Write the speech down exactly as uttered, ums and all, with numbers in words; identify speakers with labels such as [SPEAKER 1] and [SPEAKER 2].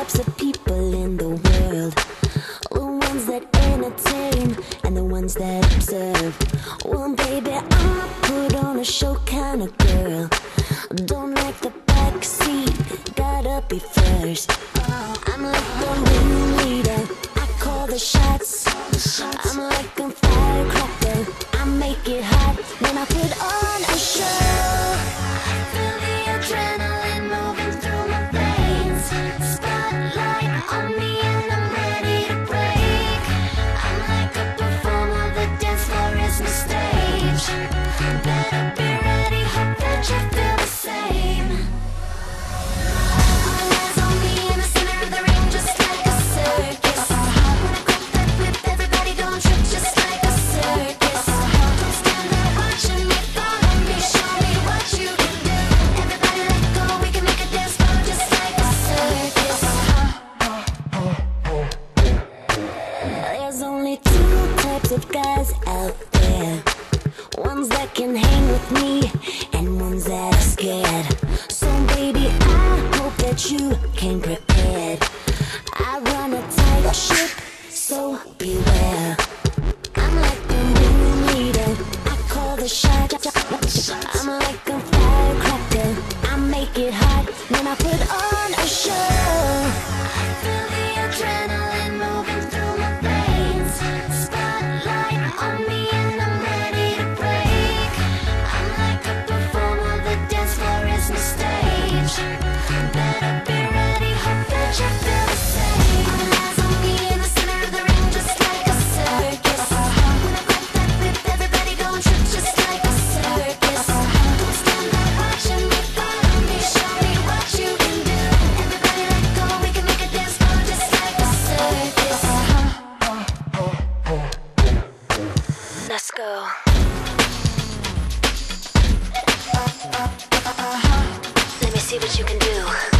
[SPEAKER 1] types of people in the world: the ones that entertain and the ones that observe. Well, baby, I'm a put on a show kind of girl. Don't like the back seat, gotta be first. I'm like the ringleader, I call the shots. I'm like a firecracker, I make it hot when I put on a show. Feel the adrenaline moving through my veins. Spotlight on me and I'm ready to break. I'm like a performer, the dance floor is my stage. Better be ready, hope that you feel the same. All eyes on me in the center of the ring, just like a circus. When I grip that whip, everybody gon' trip just like a circus. Don't stand there watching me, follow me, show me what you can do. Everybody let go, we can make a dance floor just like a circus. There's only two types of guys out there: ones that can hang with me and ones that are scared. So baby, I hope that you came prepared. I run a tight ship, so beware. I'm like the ringleader, I call the shots. I'm like a firecracker, I make it hot when I put on a show. Feel the adrenaline moving through my veins. Spotlight on me and I'm ready to break. I'm like a performer, the dance floor is my stage. Better be ready, hope that you feel the same. All eyes on me in the center of the ring, just like a circus. When I grip that whip, everybody gon' trip just like a circus. Don't stand there watching me, follow me, show me what you can do. Everybody let go, we can make a dance floor just like a circus. Let's go. Let me see what you can do.